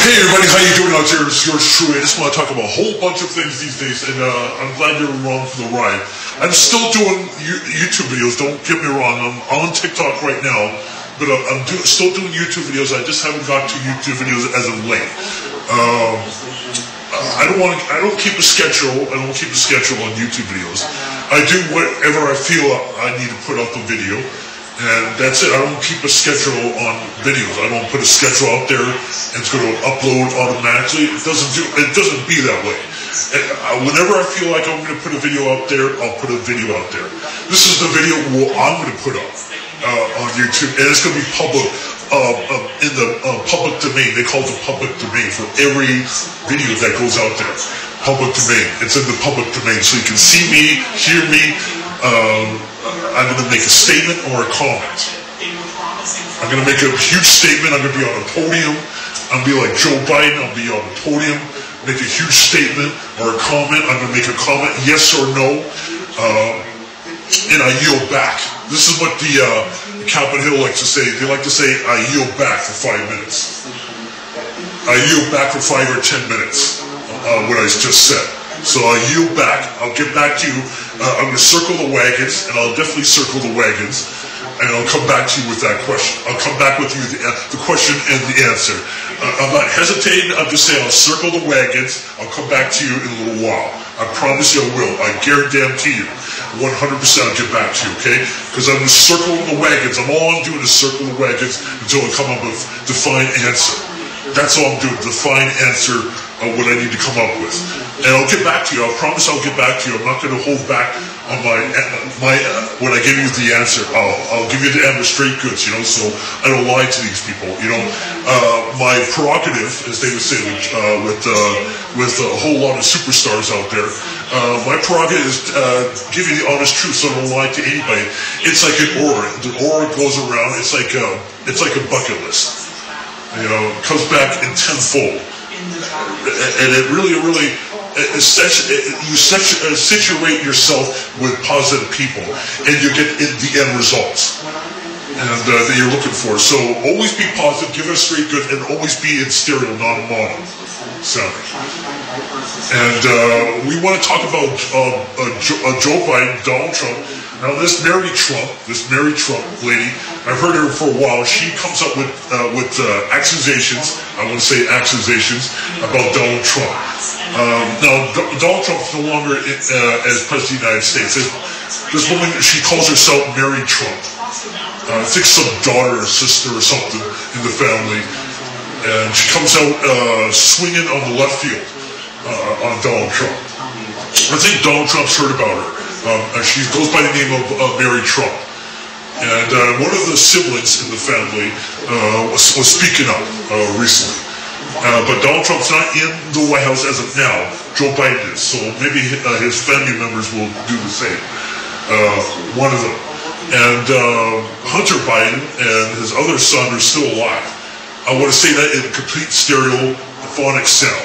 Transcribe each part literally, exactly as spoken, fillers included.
Hey everybody, how you doing out there? It's yours truly. I just want to talk about a whole bunch of things these days, and uh, I'm glad you're along for the ride. I'm still doing YouTube videos, don't get me wrong. I'm on TikTok right now, but uh, I'm do still doing YouTube videos. I just haven't got to YouTube videos as of late. Um, I don't want to, I don't keep a schedule. I don't keep a schedule on YouTube videos. I do whatever I feel I need to put out the video. And that's it. I don't keep a schedule on videos. I don't put a schedule out there and it's going to upload automatically. It doesn't do. It doesn't be that way. And, uh, whenever I feel like I'm going to put a video out there, I'll put a video out there. This is the video I'm going to put up uh, on YouTube, and it's going to be public uh, uh, in the uh, public domain. They call it the public domain for every video that goes out there. Public domain. It's in the public domain, so you can see me, hear me. Um, I'm going to make a statement or a comment. I'm going to make a huge statement. I'm going to be on a podium. I'm going to be like Joe Biden. I'll be on a podium, make a huge statement or a comment. I'm going to make a comment, yes or no, uh, and I yield back. This is what the uh, Capitol Hill likes to say. They like to say, I yield back for five minutes. I yield back for five or ten minutes, uh, what I just said. So I yield back. I'll get back to you. Uh, I'm going to circle the wagons, and I'll definitely circle the wagons, and I'll come back to you with that question. I'll come back with you the, uh, the question and the answer. Uh, I'm not hesitating. I'm just saying I'll circle the wagons. I'll come back to you in a little while. I promise you I will. I guarantee you. one hundred percent I'll get back to you, okay? Because I'm circling the wagons. I'm all I'm doing is circle the wagons until I come up with a defined answer. That's all I'm doing, define answer of what I need to come up with. And I'll get back to you. I promise I'll get back to you. I'm not going to hold back on my, my uh, when I give you the answer. I'll, I'll give you the answer straight goods, you know, so I don't lie to these people, you know. Uh, my prerogative, as they would say, uh, with, uh, with a whole lot of superstars out there, uh, my prerogative is uh, give you the honest truth, so I don't lie to anybody. It's like an aura. The aura goes around. It's like a, it's like a bucket list. You know, it comes back in tenfold. And it really, really, you situate yourself with positive people, and you get the end results and uh, that you're looking for. So always be positive, give it a straight good, and always be in stereo, not mono sounding. And uh, we want to talk about uh, uh, Joe, uh, Joe Biden, Donald Trump. Now this Mary Trump, this Mary Trump lady, I've heard her for a while. She comes up with uh, with uh, accusations. I want to say accusations about Donald Trump. Um, now D Donald Trump's no longer uh, as president of the United States. This woman, she calls herself Mary Trump. Uh, I think some daughter or sister or something in the family, and she comes out uh, swinging on the left field uh, on Donald Trump. I think Donald Trump's heard about her. Um, she goes by the name of uh, Mary Trump. And uh, one of the siblings in the family uh, was, was speaking up uh, recently. Uh, but Donald Trump's not in the White House as of now. Joe Biden is. So maybe uh, his family members will do the same. Uh, one of them. And uh, Hunter Biden and his other son are still alive. I want to say that in complete stereophonic sound.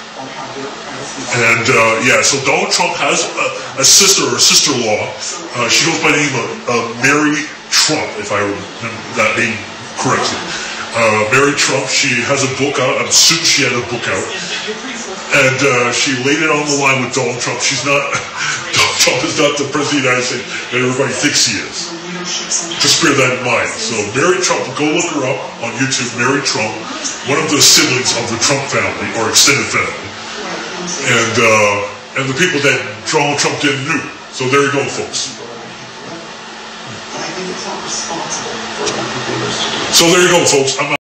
And uh, yeah, so Donald Trump has a, a sister or a sister-in-law. Uh, she goes by the name of uh, Mary Trump, if I remember that name correctly. Uh, Mary Trump, she has a book out. I'm assuming she had a book out. And uh, she laid it on the line with Donald Trump. She's not, Donald Trump is not the president of the United States that everybody thinks he is. Just bear that in mind. So Mary Trump, go look her up on YouTube, Mary Trump, one of the siblings of the Trump family, or extended family. And uh, and the people that Donald Trump didn't know. So there you go, folks. So there you go, folks. I'm